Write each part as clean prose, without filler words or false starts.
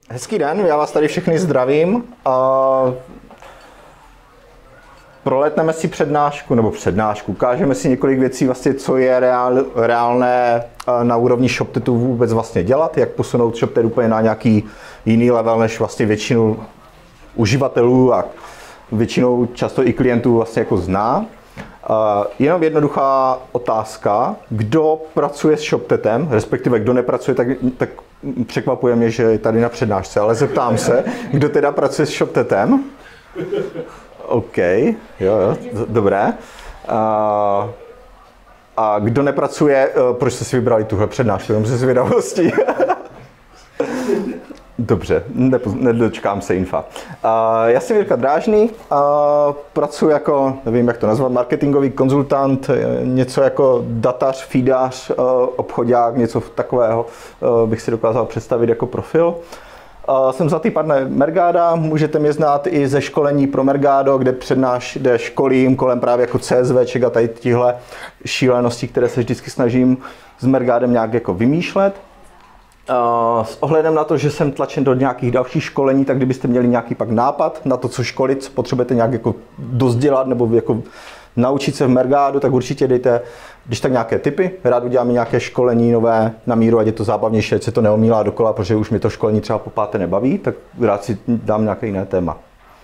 Hezký den, já vás tady všechny zdravím. Proletneme si přednášku, ukážeme si několik věcí, vlastně, co je reálné na úrovni ShopTetu vůbec vlastně dělat, jak posunout ShopTet úplně na nějaký jiný level, než vlastně většinu uživatelů a většinou často i klientů vlastně jako zná. Jenom jednoduchá otázka, kdo pracuje s ShopTetem, respektive kdo nepracuje, tak překvapuje mě, že je tady na přednášce, ale zeptám se, kdo teda pracuje s ShopTetem? OK, jo, dobré. A kdo nepracuje, proč jste si vybrali tuhle přednášku, jenom ze zvědavosti? Dobře, nedočkám se infa. Já jsem Jirka Drážný, pracuji jako, nevím jak to nazvat, marketingový konzultant, něco jako datař, feedař, obchodák, něco takového bych si dokázal představit jako profil. Jsem zlatý partner Mergada, můžete mě znát i ze školení pro Mergado, kde školím kolem právě jako CSVček a tady tihle šílenosti, které se vždycky snažím s Mergadem nějak jako vymýšlet. S ohledem na to, že jsem tlačen do nějakých dalších školení, tak kdybyste měli nějaký pak nápad na to, co školit, co potřebujete nějak jako dozdělat nebo jako naučit se v Mergadu, tak určitě dejte, když tak nějaké tipy. Rád uděláme nějaké školení nové na míru, ať je to zábavnější, ať se to neomílá dokola, protože už mi to školení třeba po páté nebaví, tak rád si dám nějaké jiné téma.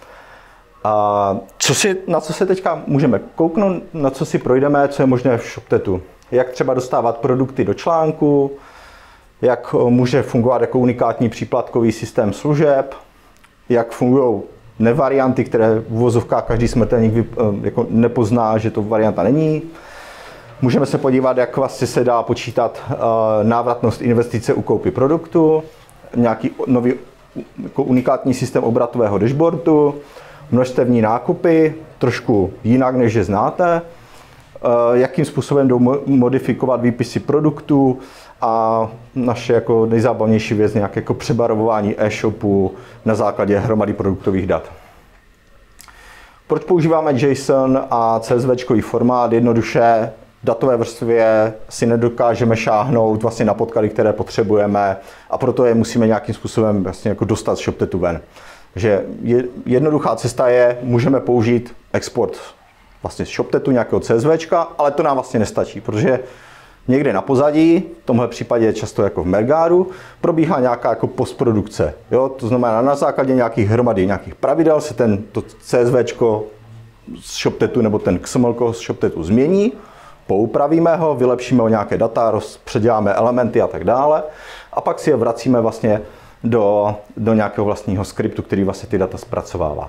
Na co se teďka můžeme kouknout, na co si projdeme, co je možné v ShopTetu. Jak třeba dostávat produkty do článku, jak může fungovat jako unikátní příplatkový systém služeb, jak fungují nevarianty, které v uvozovkách každý smrtelník jako nepozná, že to varianta není. Můžeme se podívat, jak vlastně se dá počítat návratnost investice u koupy produktu, nějaký nový jako unikátní systém obratového dashboardu, množstevní nákupy, trošku jinak, než je znáte, jakým způsobem jdou modifikovat výpisy produktů a naše jako nejzábavnější věc, nějaké jako přebarvování e-shopu na základě hromady produktových dat. Proč používáme JSON a CSVčkový formát? Jednoduše datové vrstvě si nedokážeme šáhnout vlastně na podklady, které potřebujeme a proto je musíme nějakým způsobem vlastně jako dostat z ShopTetu ven. Takže jednoduchá cesta je, můžeme použít export vlastně z ShopTetu nějakého CSVčka, ale to nám vlastně nestačí, protože někde na pozadí, v tomhle případě často jako v Mergadu, probíhá nějaká jako postprodukce. Jo? To znamená, na základě nějakých hromady, nějakých pravidel se to CSVčko z ShopTetu nebo ten XML z ShopTetu změní, poupravíme ho, vylepšíme ho nějaké data, předěláme elementy a tak dále a pak si je vracíme vlastně do nějakého vlastního skriptu, který vlastně ty data zpracovává.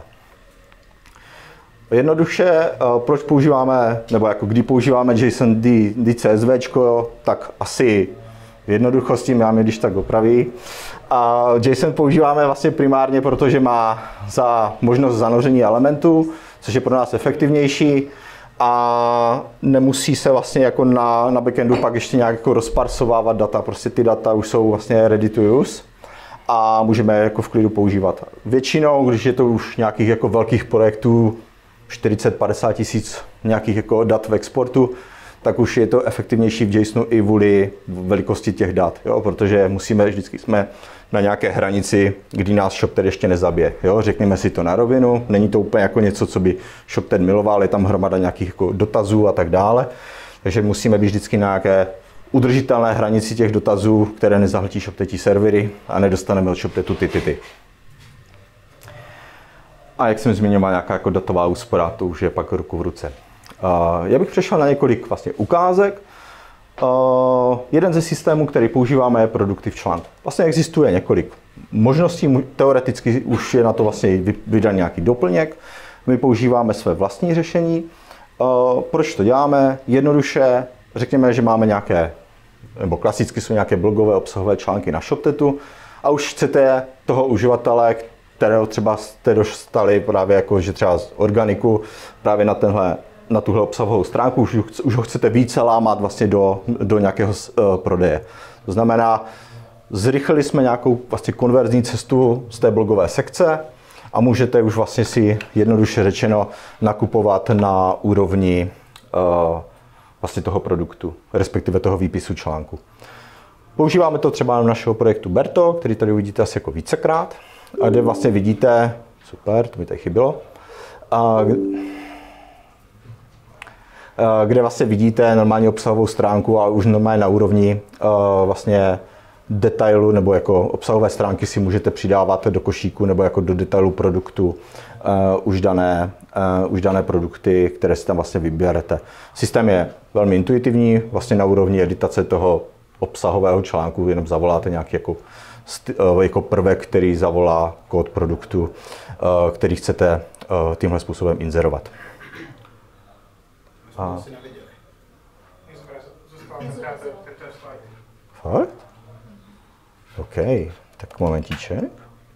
Jednoduše, proč používáme, nebo jako kdy používáme JSON CSVčko, tak asi v jednoduchosti, mě když tak opraví. A JSON používáme vlastně primárně, protože má za možnost zanoření elementů, což je pro nás efektivnější a nemusí se vlastně jako na backendu pak ještě nějak jako rozparsovávat data, prostě ty data už jsou vlastně ready to use a můžeme jako v klidu používat. Většinou, když je to už nějakých jako velkých projektů, 40-50 tisíc nějakých jako dat v exportu, tak už je to efektivnější v JSONu i vůli velikosti těch dat, jo? Protože vždycky jsme na nějaké hranici, kdy nás ShopTet ještě nezabije. Jo? Řekněme si to na rovinu, není to úplně jako něco, co by ShopTet miloval, je tam hromada nějakých jako dotazů a tak dále, takže musíme být vždycky na nějaké udržitelné hranici těch dotazů, které nezahltí ShopTetí servery a nedostaneme od ShopTetu ty. A jak jsem zmiňoval, nějaká jako datová úspora, to už je pak ruku v ruce. Já bych přešel na několik vlastně ukázek. Jeden ze systémů, který používáme, je produkty v článku. Vlastně existuje několik možností, teoreticky už je na to vlastně vydan nějaký doplněk. My používáme své vlastní řešení. Proč to děláme? Jednoduše, řekněme, že máme nějaké, nebo klasicky jsou nějaké blogové obsahové články na ShopTetu a už chcete toho uživatele, kterého třeba jste dostali právě jako, že třeba z organiku právě na tuhle obsahovou stránku, už ho chcete více lámat vlastně do nějakého prodeje. To znamená, zrychlili jsme nějakou vlastně konverzní cestu z té blogové sekce a můžete už vlastně si jednoduše řečeno nakupovat na úrovni vlastně toho produktu, respektive toho výpisu článku. Používáme to třeba na našeho projektu Berto, který tady uvidíte asi jako vícekrát, a kde vlastně vidíte, super, to mi tady chybělo, kde vlastně vidíte normálně obsahovou stránku a už normálně na úrovni vlastně detailu nebo jako obsahové stránky si můžete přidávat do košíku nebo jako do detailu produktu už dané produkty, které si tam vlastně vybерete. Systém je velmi intuitivní, vlastně na úrovni editace toho obsahového článku jenom zavoláte nějaký jako prvek, který zavolá kód produktu, který chcete tímhle způsobem inzerovat. Fakt? OK, tak momentíček.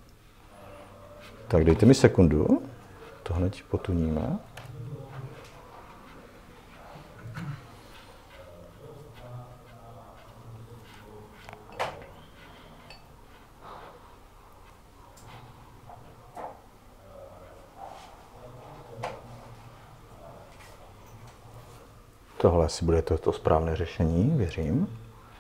Tak dejte mi sekundu, to hned potuníme. Tohle asi bude to správné řešení, věřím.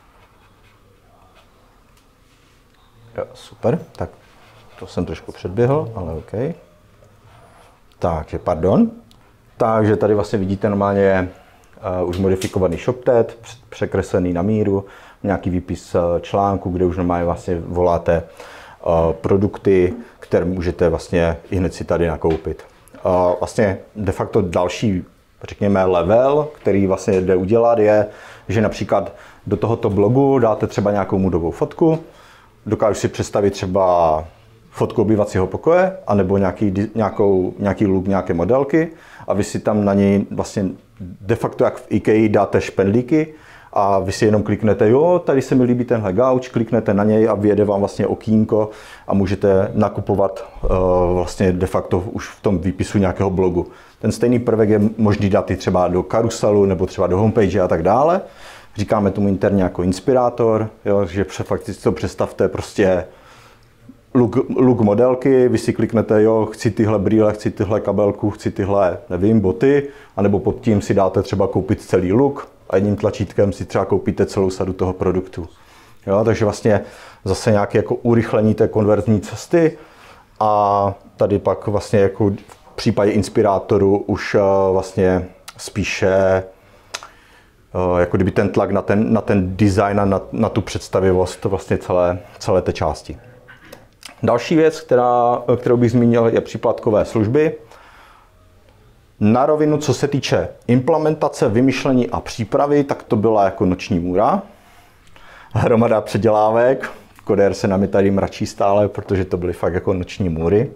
Jo, super, tak to jsem trošku předběhl, ale OK. Takže, pardon. Takže tady vlastně vidíte normálně už modifikovaný ShopTet, překreslený na míru, nějaký výpis článku, kde už normálně vlastně voláte produkty, které můžete vlastně i hned si tady nakoupit. Vlastně de facto další, řekněme, level, který vlastně jde udělat, je, že například do tohoto blogu dáte třeba nějakou moodovou fotku, dokážu si představit třeba fotku obyvacího pokoje, anebo nějaký look, nějaké modelky a vy si tam na něj vlastně de facto jak v IKEA dáte špendlíky a vy si jenom kliknete, jo, tady se mi líbí tenhle gauč, kliknete na něj a vyjede vám vlastně okýnko a můžete nakupovat vlastně de facto už v tom výpisu nějakého blogu. Ten stejný prvek je možný dát i třeba do karuselu nebo třeba do homepage a tak dále. Říkáme tomu interně jako inspirátor, jo, že fakt si to představte prostě look modelky, vy si kliknete, jo, chci tyhle brýle, chci tyhle kabelku, chci tyhle, nevím, boty, anebo pod tím si dáte třeba koupit celý look a jedním tlačítkem si třeba koupíte celou sadu toho produktu. Jo, takže vlastně zase nějaké jako urychlení té konverzní cesty a tady pak vlastně jako v případě inspirátoru už vlastně spíše jako kdyby ten tlak na ten design a na tu představivost vlastně celé té části. Další věc, kterou bych zmínil, je příplatkové služby. Na rovinu, co se týče implementace, vymyšlení a přípravy, tak to byla jako noční můra. Hromada předělávek. Kodér se na mě tady mračí stále, protože to byly fakt jako noční můry.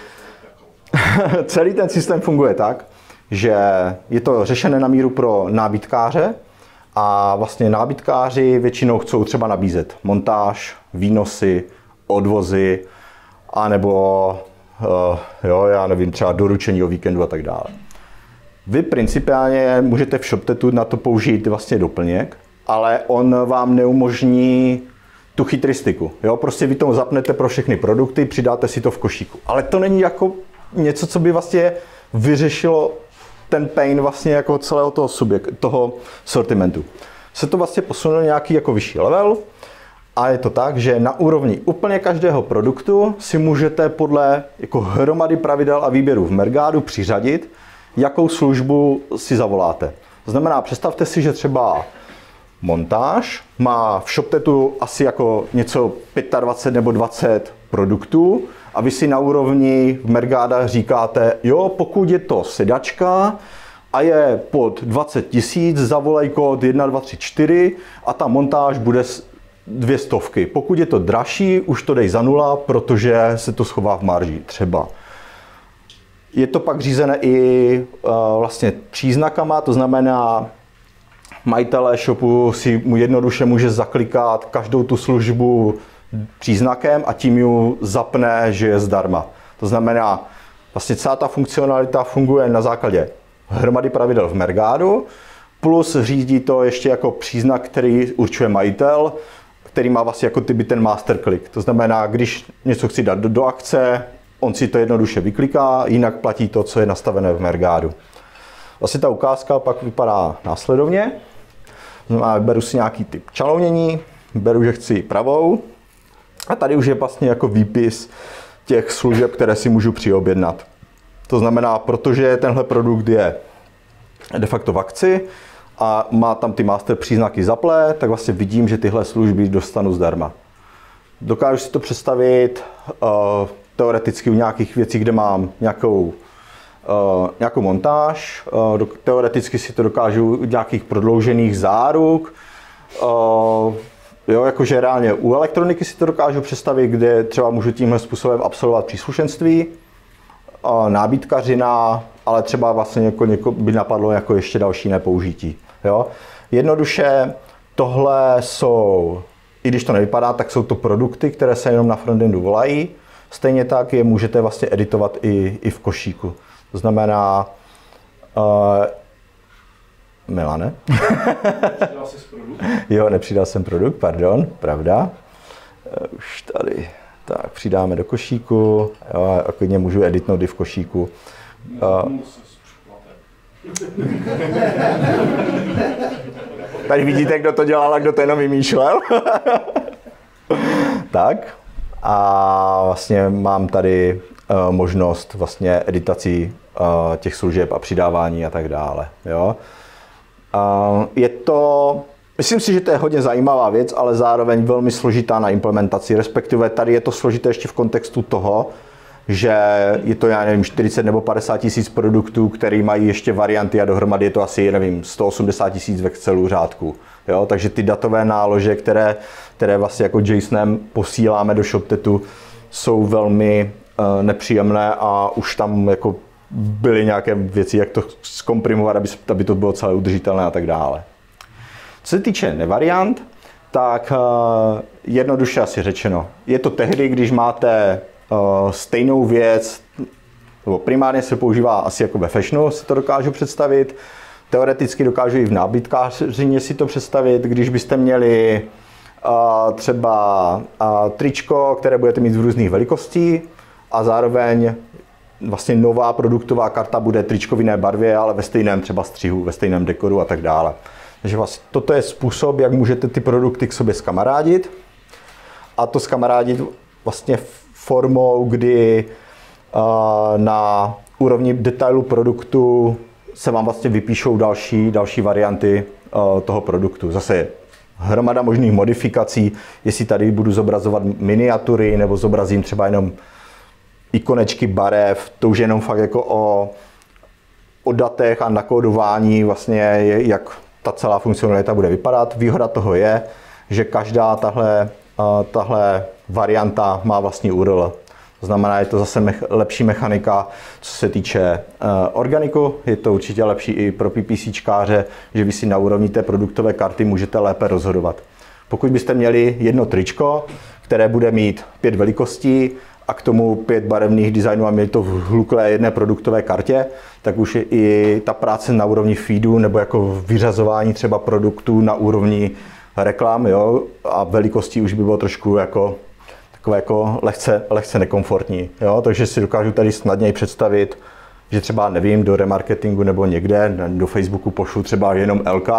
Celý ten systém funguje tak, že je to řešené na míru pro nábytkáře a vlastně nábytkáři většinou chcou třeba nabízet montáž, výnosy, odvozy, anebo jo, já nevím, třeba doručení o víkendu a tak dále. Vy principiálně můžete v ShopTetu na to použít vlastně doplněk, ale on vám neumožní tu chytristiku. Jo? Prostě vy to zapnete pro všechny produkty, přidáte si to v košíku. Ale to není jako něco, co by vlastně vyřešilo ten pain vlastně jako celého toho sortimentu. Se to vlastně posunulo nějaký jako vyšší level a je to tak, že na úrovni úplně každého produktu si můžete podle jako hromady pravidel a výběrů v Mergádu přiřadit, jakou službu si zavoláte. To znamená, představte si, že třeba montáž má v ShopTetu asi jako něco 25 nebo 20 produktů a vy si na úrovni v Mergáda říkáte, jo, pokud je to sedačka a je pod 20 000, zavolej kód 1234 a ta montáž bude 200. Pokud je to dražší, už to dej za 0, protože se to schová v marži třeba. Je to pak řízené i vlastně příznakama, to znamená, majitelé shopu si mu jednoduše může zaklikat každou tu službu příznakem a tím ji zapne, že je zdarma. To znamená, vlastně celá ta funkcionalita funguje na základě hromady pravidel v Mergádu, plus řídí to ještě jako příznak, který určuje majitel, který má vlastně jako tyby ten master click. To znamená, když něco chci dát do akce, on si to jednoduše vykliká, jinak platí to, co je nastavené v Mergádu. Vlastně ta ukázka pak vypadá následovně. Znamená, beru si nějaký typ čalounění, beru, že chci pravou a tady už je vlastně jako výpis těch služeb, které si můžu přiobjednat. To znamená, protože tenhle produkt je de facto v akci a má tam ty master příznaky zaplé, tak vlastně vidím, že tyhle služby dostanu zdarma. Dokážu si to představit teoreticky u nějakých věcí, kde mám nějakou montáž, teoreticky si to dokážu u nějakých prodloužených záruk, jo, jakože reálně u elektroniky si to dokážu představit, kde třeba můžu tímhle způsobem absolvovat příslušenství, nábytkařina, ale třeba vlastně někoho by napadlo jako ještě další nepoužití. Jo. Jednoduše tohle jsou, i když to nevypadá, tak jsou to produkty, které se jenom na frontendu volají. Stejně tak je můžete vlastně editovat i v košíku. To znamená, Milane? Nepřidal jsi produkt? Jo, nepřidal jsem produkt, pardon, pravda. Už tady, tak přidáme do košíku, jo, a klidně můžu editnout i v košíku. Tady vidíte, kdo to dělal a kdo to jenom vymýšlel. Tak. A vlastně mám tady možnost vlastně editací těch služeb a přidávání a tak dále. Jo. Je to, myslím si, že to je hodně zajímavá věc, ale zároveň velmi složitá na implementaci, respektive tady je to složité ještě v kontextu toho, že je to, já nevím, 40 nebo 50 tisíc produktů, které mají ještě varianty a dohromady je to asi, nevím, 180 tisíc v Excelu řádku. Jo? Takže ty datové nálože, které vlastně jako JSONem posíláme do ShopTetu, jsou velmi nepříjemné a už tam jako byly nějaké věci, jak to zkomprimovat, aby to bylo celé udržitelné a tak dále. Co se týče nevariant, tak jednoduše asi řečeno, je to tehdy, když máte stejnou věc, nebo primárně se používá asi jako ve fashionu, si to dokážu představit, teoreticky dokážu i v nábytkářině si to představit, když byste měli třeba tričko, které budete mít v různých velikostí a zároveň vlastně nová produktová karta bude tričko v jiné barvě, ale ve stejném třeba střihu, ve stejném dekoru a tak dále. Takže vlastně toto je způsob, jak můžete ty produkty k sobě zkamarádit a to zkamarádit vlastně formou, kdy na úrovni detailu produktu se vám vlastně vypíšou další varianty toho produktu. Zase hromada možných modifikací, jestli tady budu zobrazovat miniatury nebo zobrazím třeba jenom ikonečky barev, to už je jenom fakt jako o datech a nakódování vlastně, jak ta celá funkcionalita bude vypadat. Výhoda toho je, že každá tahle varianta má vlastní URL. To znamená, je to zase lepší mechanika, co se týče organiku. Je to určitě lepší i pro PPCčkáře, že vy si na úrovni té produktové karty můžete lépe rozhodovat. Pokud byste měli jedno tričko, které bude mít 5 velikostí a k tomu 5 barevných designů a měli to v hluklé jedné produktové kartě, tak už je i ta práce na úrovni feedu nebo jako vyřazování třeba produktů na úrovni reklam, jo, a velikostí už by bylo trošku jako takové jako lehce nekomfortní. Jo? Takže si dokážu tady snadněji představit, že třeba, nevím, do remarketingu nebo někde, do Facebooku pošlu třeba jenom LK,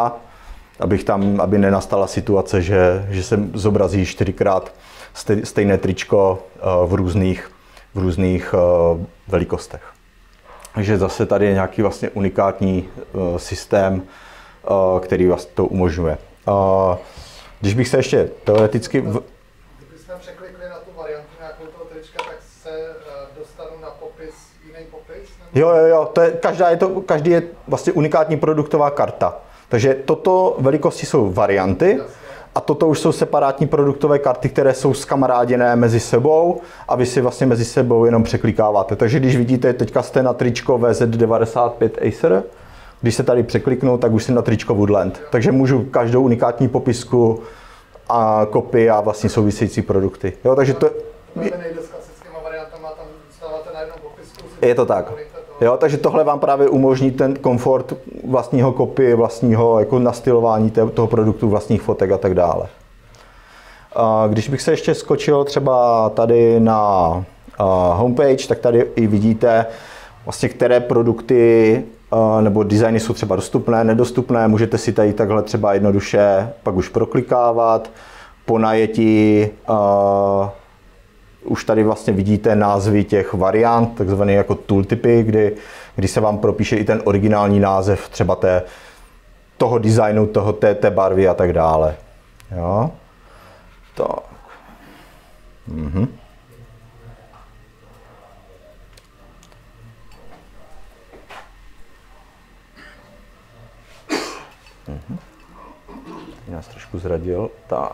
aby nenastala situace, že se zobrazí 4x stejné tričko v různých velikostech. Takže zase tady je nějaký vlastně unikátní systém, který vlastně to umožňuje. Když bych se ještě teoreticky... Kdybychom překlikli na tu variantu nějakou toho trička, tak se dostanu na popis, jiný popis? Jo, každý je vlastně unikátní produktová karta. Takže toto velikosti jsou varianty a toto už jsou separátní produktové karty, které jsou zkamaráděné mezi sebou a vy si vlastně mezi sebou jenom překlikáváte. Takže když vidíte, teďka jste na tričko VZ95 Acer, když se tady překliknu, tak už jsem na tričko Woodland. Takže můžu každou unikátní popisku a kopii a vlastně související produkty. Jo, takže to nejde s klasickými variantama, tam stáváte na jednom popisku. Je to tak. Jo, takže tohle vám právě umožní ten komfort vlastního kopie, vlastního jako nastylování toho produktu, vlastních fotek a tak dále. Když bych se ještě skočil třeba tady na homepage, tak tady i vidíte vlastně, které produkty nebo designy jsou třeba dostupné, nedostupné. Můžete si tady takhle třeba jednoduše pak už proklikávat. po najetí už tady vlastně vidíte názvy těch variant, takzvané jako tooltipy, kdy se vám propíše i ten originální název třeba toho designu, té barvy a tak dále. Jo? Tak. Mhm. Nás trošku zradil. Tak.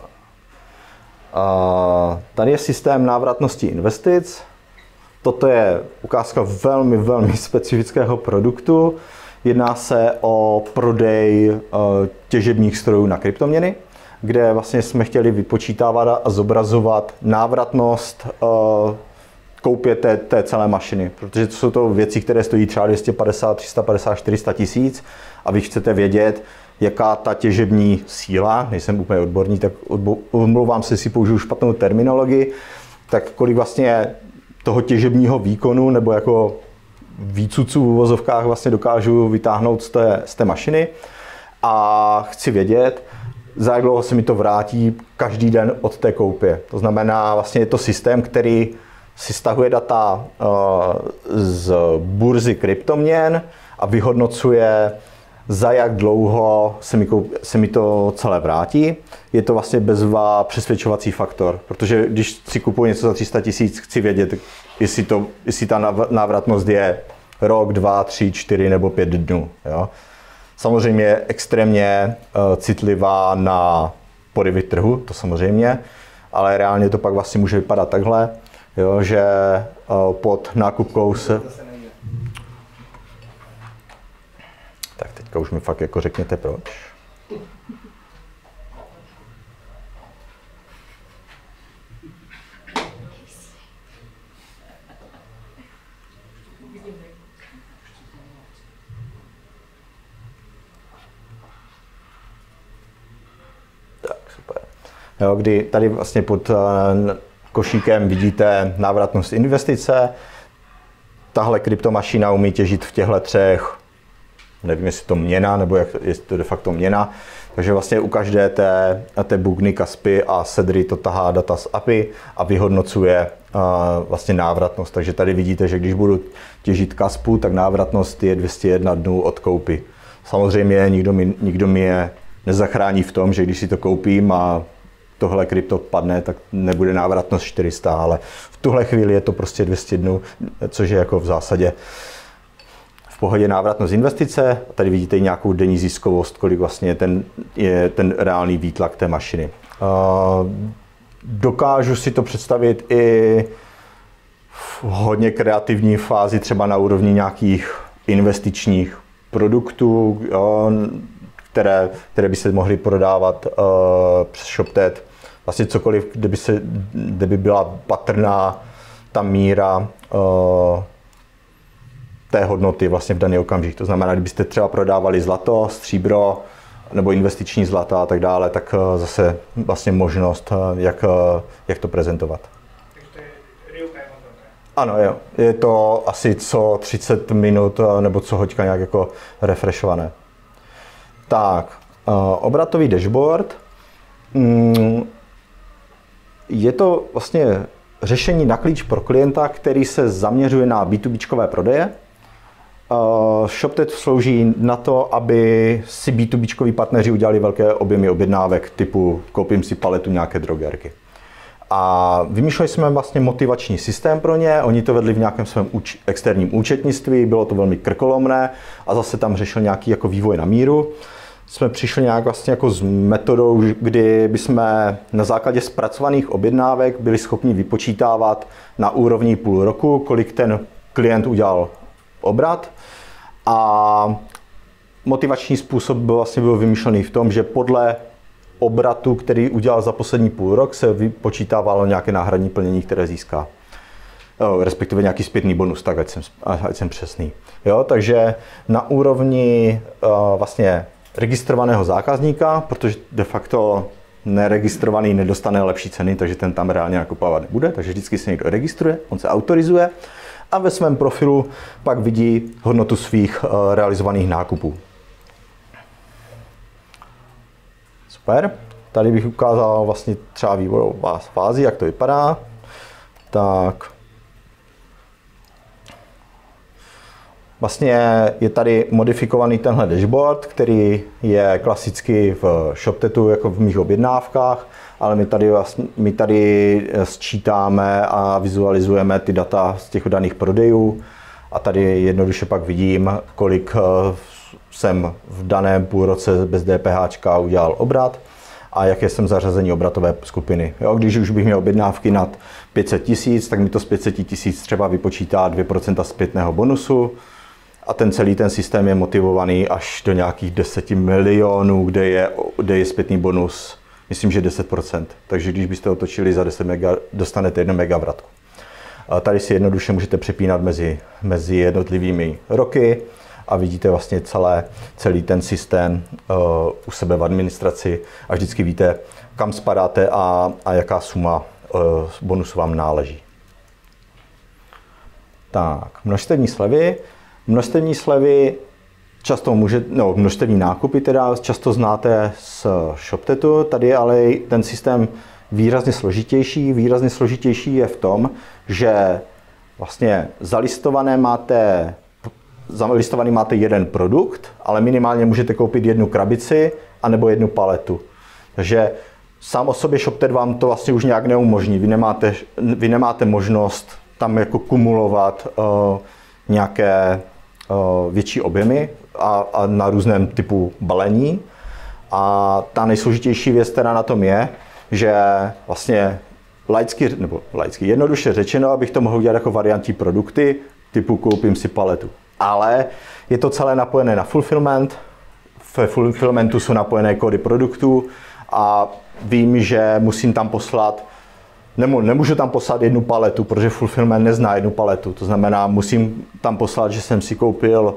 Tady je systém návratnosti investic. Toto je ukázka velmi, velmi specifického produktu. Jedná se o prodej těžebních strojů na kryptoměny, kde vlastně jsme chtěli vypočítávat a zobrazovat návratnost koupě té celé mašiny. Protože to jsou to věci, které stojí třeba 250, 350, 400 tisíc a vy chcete vědět, jaká ta těžební síla, nejsem úplně odborník, tak omlouvám se, jestli použiju špatnou terminologii, tak kolik vlastně toho těžebního výkonu nebo jako výcuců v uvozovkách vlastně dokážu vytáhnout z té mašiny a chci vědět, za jak dlouho se mi to vrátí každý den od té koupě. To znamená, vlastně je to systém, který si stahuje data z burzy kryptoměn a vyhodnocuje, za jak dlouho se mi to celé vrátí. Je to vlastně bezva přesvědčovací faktor, protože když si kupuji něco za 300 tisíc, chci vědět, jestli ta návratnost je rok, 2, 3, 4 nebo 5 dnů. Jo? Samozřejmě je extrémně citlivá na poryvy trhu, to samozřejmě, ale reálně to pak vlastně může vypadat takhle, jo, že pod nákupkou se... Tak teďka už mi fakt jako řekněte proč. Tak, super. Jo, kdy tady vlastně pod košíkem vidíte návratnost investice. Tahle kryptomašina umí těžit v těchto třech, nevím, jestli to měna, nebo jestli to de facto měna. Takže vlastně u každé té bugny, Kaspy a Sedry to tahá data z API a vyhodnocuje vlastně návratnost. Takže tady vidíte, že když budu těžit Kaspu, tak návratnost je 201 dnů od koupy. Samozřejmě nikdo mi je nezachrání v tom, že když si to koupím a tohle krypto padne, tak nebude návratnost 400, ale v tuhle chvíli je to prostě 200 dnů, což je jako v zásadě v pohodě návratnost investice. Tady vidíte i nějakou denní ziskovost, kolik vlastně je ten reálný výtlak té mašiny. Dokážu si to představit i v hodně kreativní fázi, třeba na úrovni nějakých investičních produktů, jo, které by se mohly prodávat přes ShopTet. Vlastně cokoliv, kde by byla patrná ta míra té hodnoty vlastně v daný okamžik. To znamená, kdybyste třeba prodávali zlato, stříbro nebo investiční zlata a tak dále, tak zase vlastně možnost, jak to prezentovat. Takže to je real time hodnota. Ano, jo. Je to asi co 30 minut nebo co hoďka nějak jako refreshované. Tak, obratový dashboard. Je to vlastně řešení na klíč pro klienta, který se zaměřuje na B2Bčkové prodeje. ShopTet slouží na to, aby si B2Bčkoví partneři udělali velké objemy objednávek, typu koupím si paletu nějaké drogerky. A vymýšleli jsme vlastně motivační systém pro ně, oni to vedli v nějakém svém externím účetnictví, bylo to velmi krkolomné a zase tam řešil nějaký jako vývoj na míru. Jsme přišli nějak vlastně jako s metodou, kdy bychom na základě zpracovaných objednávek byli schopni vypočítávat na úrovni půl roku, kolik ten klient udělal obrat. A motivační způsob byl vymyšlený v tom, že podle obratu, který udělal za poslední půl rok, se vypočítávalo nějaké náhradní plnění, které získá. Respektive nějaký zpětný bonus, tak ať jsem přesný. Jo, takže na úrovni vlastně registrovaného zákazníka, protože de facto neregistrovaný nedostane lepší ceny, takže ten tam reálně nakupovat nebude, takže vždycky se někdo registruje, on se autorizuje a ve svém profilu pak vidí hodnotu svých realizovaných nákupů. Super. tady bych ukázal vlastně třeba vývojovou fázi, jak to vypadá. Tak vlastně je tady modifikovaný tenhle dashboard, který je klasicky v ShopTetu jako v mých objednávkách, ale my tady sčítáme a vizualizujeme ty data z těch daných prodejů a tady jednoduše pak vidím, kolik jsem v daném půlroce bez DPH udělal obrat a jaké jsem zařazení obratové skupiny. Jo, když už bych měl objednávky nad 500 000, tak mi to z 500 000 třeba vypočítá 2% zpětného bonusu a celý ten systém je motivovaný až do nějakých 10 milionů, kde je zpětný bonus, myslím, že 10%. Takže když byste otočili za 10 mega, dostanete 1 mega vratku. A tady si jednoduše můžete přepínat mezi jednotlivými roky a vidíte vlastně celý ten systém u sebe v administraci a vždycky víte, kam spadáte a jaká suma bonusu vám náleží. Tak, množstevní slevy. Množstevní slevy množstevní nákupy teda často znáte z ShopTetu, tady je ale ten systém výrazně složitější. Výrazně složitější je v tom, že vlastně zalistovaný máte jeden produkt, ale minimálně můžete koupit jednu krabici anebo jednu paletu. Takže sám o sobě ShopTet vám to vlastně už nějak neumožní. Vy nemáte možnost tam jako kumulovat nějaké větší objemy a na různém typu balení. A ta nejsložitější věc teda na tom je, že vlastně laicky jednoduše řečeno, abych to mohl udělat jako variantní produkty, typu koupím si paletu. Ale je to celé napojené na fulfillment, v fulfillmentu jsou napojené kódy produktů a vím, že musím tam poslat, nemůžu tam poslat jednu paletu, protože fulfillment nezná jednu paletu. To znamená, musím tam poslat, že jsem si koupil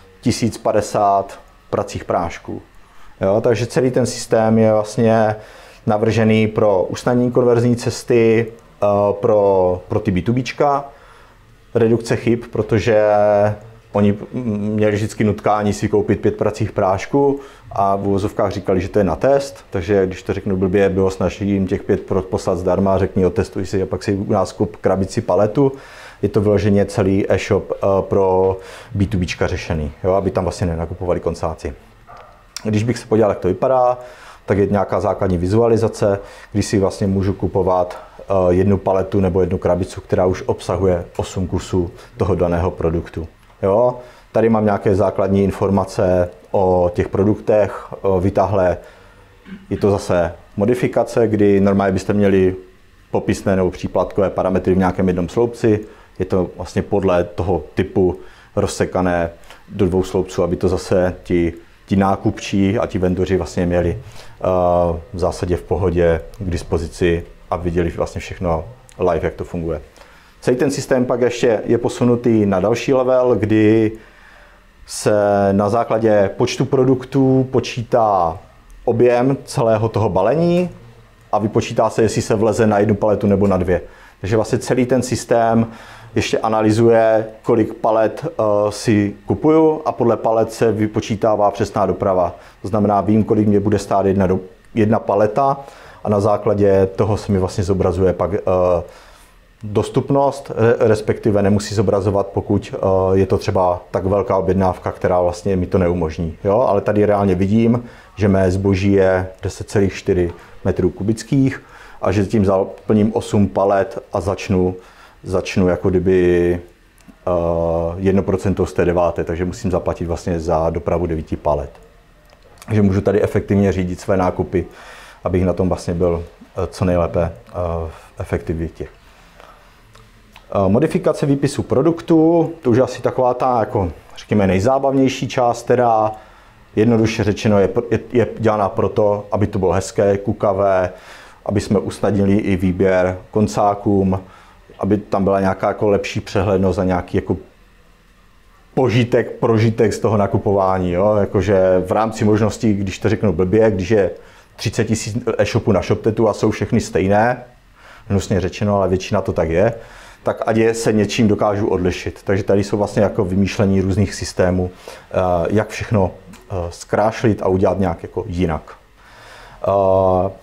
1050 pracích prášků. Jo, takže celý ten systém je vlastně navržený pro usnadnění konverzní cesty, pro ty B2Bčka, redukce chyb, protože oni měli vždycky nutkání si koupit 5 pracích prášků a v uvozovkách říkali, že to je na test, takže když to řeknu blbě, bylo snaží jim těch 5 poslat zdarma, řekni otestuj si a pak si u nás kup krabici paletu. Je to vyloženě celý e-shop pro B2Bčka řešený, jo, aby tam vlastně nenakupovali koncáci. Když bych se podíval, jak to vypadá, tak je nějaká základní vizualizace, kdy si vlastně můžu kupovat jednu paletu nebo jednu krabicu, která už obsahuje 8 kusů toho daného produktu. Jo? Tady mám nějaké základní informace o těch produktech, vytáhlé. Je to zase modifikace, kdy normálně byste měli popisné nebo příplatkové parametry v nějakém jednom sloupci. Je to vlastně podle toho typu rozsekané do 2 sloupců, aby to zase ti nákupčí a ti vendoři vlastně měli v zásadě v pohodě k dispozici a viděli vlastně všechno live, jak to funguje. Celý ten systém pak ještě je posunutý na další level, kdy se na základě počtu produktů počítá objem celého toho balení a vypočítá se, jestli se vleze na jednu paletu nebo na 2. Takže vlastně celý ten systém ještě analyzuje, kolik palet si kupuju a podle palet se vypočítává přesná doprava. To znamená, vím, kolik mě bude stát jedna paleta a na základě toho se mi vlastně zobrazuje pak dostupnost, respektive nemusí zobrazovat, pokud je to třeba tak velká objednávka, která vlastně mi to neumožní. Jo? Ale tady reálně vidím, že mé zboží je 10,4 metrů kubických a že tím zaplním 8 palet a začnu jako kdyby 1% z té 9, takže musím zaplatit vlastně za dopravu 9 palet. Takže můžu tady efektivně řídit své nákupy, abych na tom vlastně byl co nejlépe v efektivitě. Modifikace výpisu produktů, to už je asi taková ta, jako řekněme, nejzábavnější část, která jednoduše řečeno je dělaná proto, aby to bylo hezké, kukavé, aby jsme usnadnili i výběr koncákům, aby tam byla nějaká jako lepší přehlednost a nějaký jako prožitek z toho nakupování. Jo? Jakože v rámci možností, když to řeknu blbě, když je 30 000 e-shopů na ShopTetu a jsou všechny stejné, hnusně řečeno, ale většina to tak je, tak ať se něčím dokážu odlišit. Takže tady jsou vlastně jako vymýšlení různých systémů, jak všechno zkrášlit a udělat nějak jako jinak.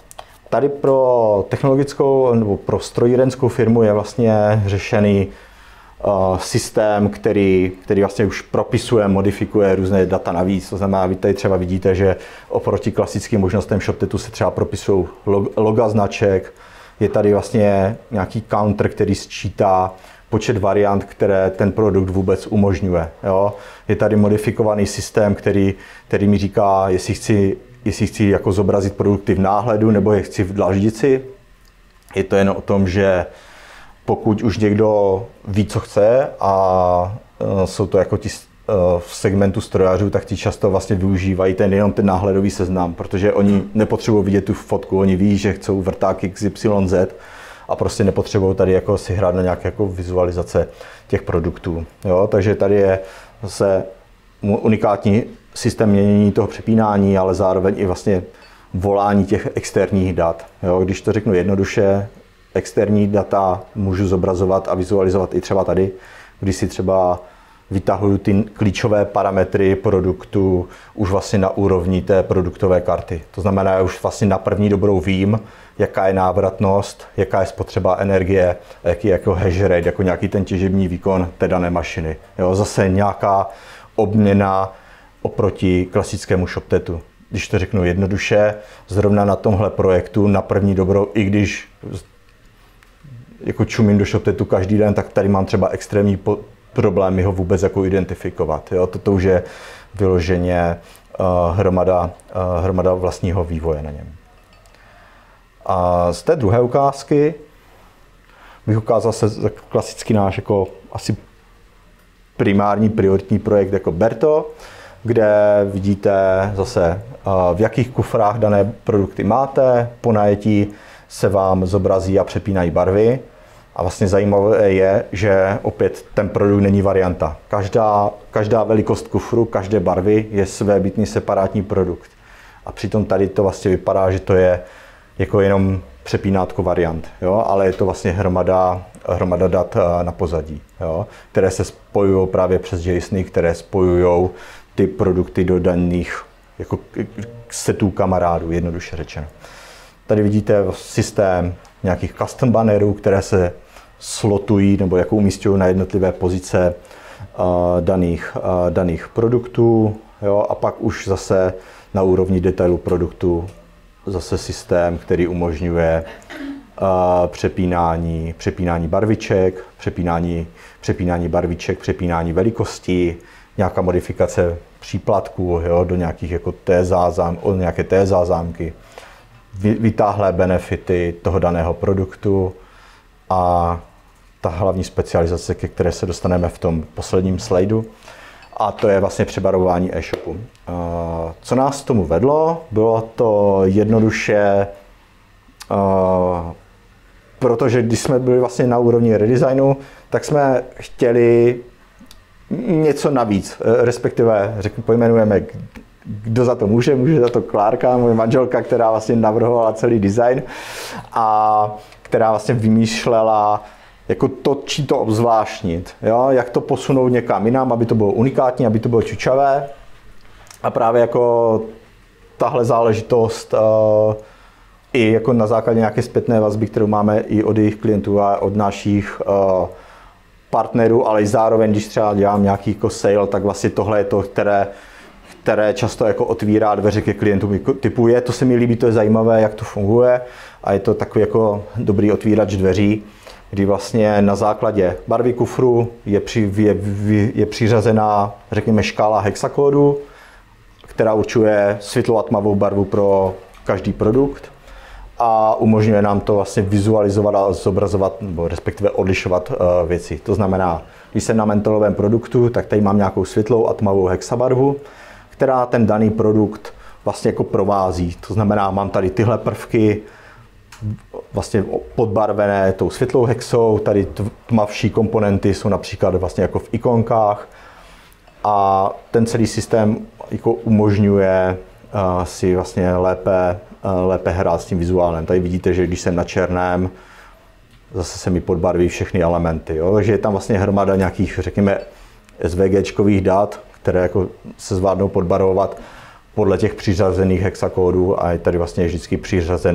Tady pro technologickou nebo pro strojírenskou firmu je vlastně řešený systém, který vlastně už propisuje, modifikuje různé data navíc. To znamená, vy tady třeba vidíte, že oproti klasickým možnostem ShopTetu se třeba propisují loga značek. Je tady vlastně nějaký counter, který sčítá počet variant, které ten produkt vůbec umožňuje. Jo? Je tady modifikovaný systém, který mi říká, jestli chci jako zobrazit produkty v náhledu nebo je chci v dlaždici. Je to jen o tom, že pokud už někdo ví, co chce a jsou to jako ti v segmentu strojařů, tak ti často vlastně využívají jenom ten náhledový seznam, protože oni nepotřebují vidět tu fotku, oni ví, že chcou vrták XYZ a prostě nepotřebují tady jako si hrát na nějaké jako vizualizace těch produktů. Jo? Takže tady je zase unikátní systém měnění toho přepínání, ale zároveň i vlastně volání těch externích dat. Jo? Když to řeknu jednoduše, externí data můžu zobrazovat a vizualizovat i třeba tady, když si třeba vytahuju ty klíčové parametry produktu už vlastně na úrovni té produktové karty. To znamená, že už vlastně na první dobrou vím, jaká je návratnost, jaká je spotřeba energie, jaký je jako hash rate, jako nějaký ten těžební výkon té dané mašiny. Jo, zase nějaká obměna oproti klasickému ShopTetu. Když to řeknu jednoduše, zrovna na tomhle projektu na první dobrou, i když jako čumím do ShopTetu každý den, tak tady mám třeba extrémní problémy ho vůbec jako identifikovat. Jo? Toto už je vyloženě hromada vlastního vývoje na něm. A z té druhé ukázky bych ukázal se klasický náš jako asi primární prioritní projekt jako Berto, kde vidíte zase, v jakých kufrách dané produkty máte. Po najetí se vám zobrazí a přepínají barvy. A vlastně zajímavé je, že opět ten produkt není varianta. Každá velikost kufru, každé barvy je svébytný separátní produkt. A přitom tady to vlastně vypadá, že to je jako jenom přepínátko variant, jo? Ale je to vlastně hromada dat na pozadí, jo? Které se spojují právě přes JSONy, které spojují ty produkty do daných jako setů kamarádů, jednoduše řečeno. Tady vidíte systém nějakých custom bannerů, které se slotují nebo jako umísťují na jednotlivé pozice daných produktů. Jo? A pak už zase na úrovni detailu produktu zase systém, který umožňuje přepínání barviček, přepínání barviček, přepínání velikostí, nějaká modifikace příplatků, jo? Do nějakých jako nějaké té zázámky, vytáhlé benefity toho daného produktu a ta hlavní specializace, ke které se dostaneme v tom posledním slajdu, a to je vlastně přebarvování e-shopu. Co nás k tomu vedlo? Bylo to jednoduše, protože když jsme byli vlastně na úrovni redesignu, tak jsme chtěli něco navíc, respektive pojmenujeme, kdo za to může za to Klárka, moje manželka, která vlastně navrhovala celý design a která vlastně vymýšlela jako to, či to obzvláštnit, jo? Jak to posunout někam jinam, aby to bylo unikátní, aby to bylo čučavé. A právě jako tahle záležitost i jako na základě nějaké zpětné vazby, kterou máme i od jejich klientů a od našich partnerů, ale i zároveň, když třeba dělám nějaký jako sale, tak vlastně tohle je to, které často jako otvírá dveře ke klientům typu to se mi líbí, to je zajímavé, jak to funguje a je to takový jako dobrý otvírač dveří, kdy vlastně na základě barvy kufru je přiřazená, řekněme, škála hexakódu, která určuje světlou a tmavou barvu pro každý produkt a umožňuje nám to vlastně vizualizovat a zobrazovat, nebo respektive odlišovat věci. To znamená, když jsem na mentolovém produktu, tak tady mám nějakou světlou a tmavou hexabarvu, která ten daný produkt vlastně jako provází. To znamená, mám tady tyhle prvky vlastně podbarvené tou světlou hexou, tady tmavší komponenty jsou například vlastně jako v ikonkách a ten celý systém jako umožňuje si vlastně lépe hrát s tím vizuálem. Tady vidíte, že když jsem na černém, zase se mi podbarví všechny elementy. Jo? Takže je tam vlastně hromada nějakých, řekněme, SVGčkových dat, které jako se zvládnou podbarvovat podle těch přiřazených hexakódů a je tady vlastně vždycky přiřazené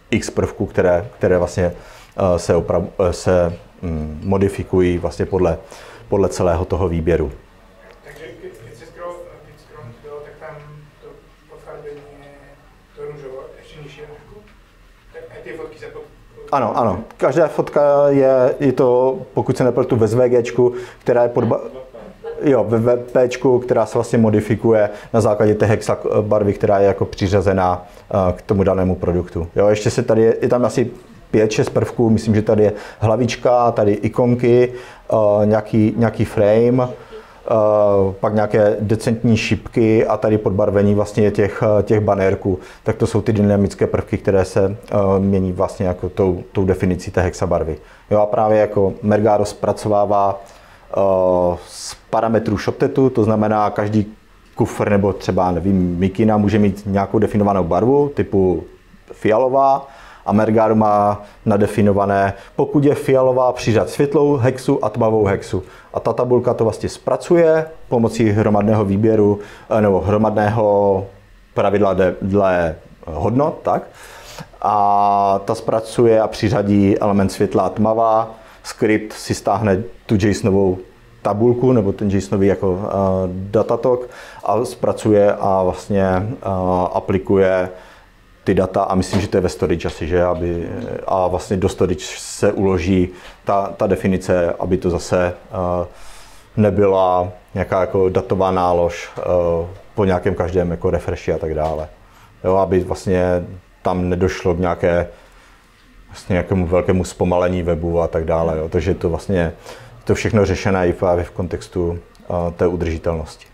x prvků, které vlastně se modifikují vlastně podle celého toho výběru. Takže když se scroll bylo, tak tam to pofarbení je to růžovo, ještě nižší trošku. Tak ty fotky se Ano. Každá fotka je to, pokud se nepletu, ve SVGčku, která je ve WebPčku, která se vlastně modifikuje na základě té hexa barvy, která je jako přiřazená k tomu danému produktu. Jo, ještě se tady je tam asi 5-6 prvků, myslím, že tady je hlavička, tady ikonky, nějaký frame, pak nějaké decentní šipky a tady podbarvení vlastně těch banérků. Tak to jsou ty dynamické prvky, které se mění vlastně jako tou definicí té hexabarvy. Jo, a právě jako Mergado zpracovává z parametrů ShopTetu, to znamená každý kufr nebo třeba, nevím, mikina může mít nějakou definovanou barvu typu fialová a Mergado má nadefinované, pokud je fialová, přiřad světlou hexu a tmavou hexu. A ta tabulka to vlastně zpracuje pomocí hromadného výběru nebo hromadného pravidla dle hodnot, tak? A ta zpracuje a přiřadí element světla a tmavá. Skript si stáhne tu JSONovou tabulku nebo ten JSONový jako datatok a zpracuje a vlastně aplikuje ty data a myslím, že to je ve storage asi, že? A vlastně do storage se uloží ta definice, aby to zase nebyla nějaká jako datová nálož po nějakém každém jako refreshi a tak dále. Jo, aby vlastně tam nedošlo k nějakému velkému zpomalení webu a tak dále. Jo. Takže to vlastně to všechno řešené i právě v kontextu té udržitelnosti.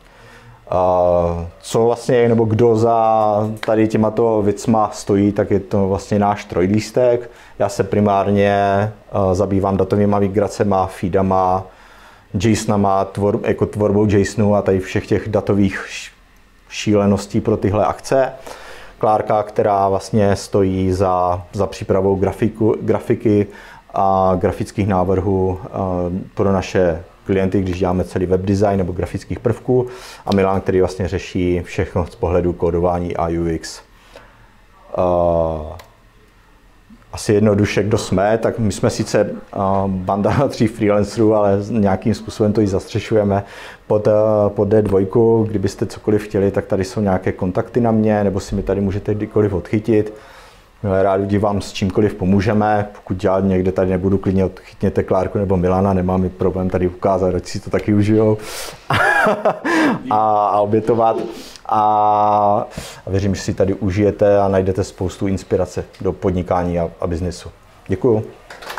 Co vlastně, nebo kdo za tady těmato věcma stojí, tak je to vlastně náš trojlístek. Já se primárně zabývám datovými migracema, feedama, JSONama, jako tvorbou JSONu a tady všech těch datových šíleností pro tyhle akce. Klárka, která vlastně stojí za přípravou grafiky a grafických návrhů pro naše klienty, když děláme celý web design nebo grafických prvků, a Milan, který vlastně řeší všechno z pohledu kódování a UX. Asi jednoduše, kdo jsme, tak my jsme sice banda 3 freelancerů, ale nějakým způsobem to i zastřešujeme pod D2. Kdybyste cokoliv chtěli, tak tady jsou nějaké kontakty na mě, nebo si mi tady můžete kdykoliv odchytit. Rádi vám s čímkoliv pomůžeme. Pokud já někde tady nebudu, klidně odchytněte Klárku nebo Milana, nemám mi problém tady ukázat, ať si to taky užijou a obětovat. A věřím, že si tady užijete a najdete spoustu inspirace do podnikání a biznesu. Děkuju.